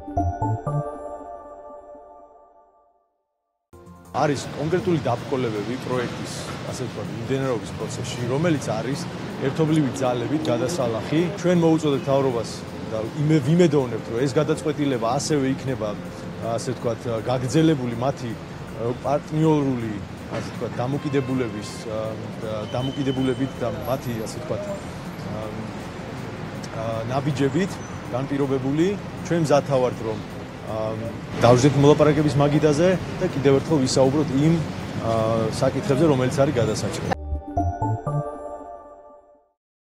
არის კონკრეტული დაბრკოლებები პროექტის, ასე ვთქვათ, მიმდინარეობის პროცესში, რომელიც არის ერთობლივი ძალებით გადასალახი. ჩვენ მოუწოდებთ მთავრობას და ვიმედოვნებთ, რომ ეს გადაწყვეტილება ასევე იქნება, ასე ვთქვათ, გაგრძელებული მათი პარტნიორული, ასე ვთქვათ, დამოკიდებულებით და მათი, ასე ვთქვათ, ნაბიჯებით განპირობებული. ჩვენ მზათა ვართ, რომ დავждეთ მოლაპარაკების მაგიდაზე და კიდევ ერთხელ ვისაუბროთ იმ საკითხებზე, რომელიც არის გადასაჭრელი.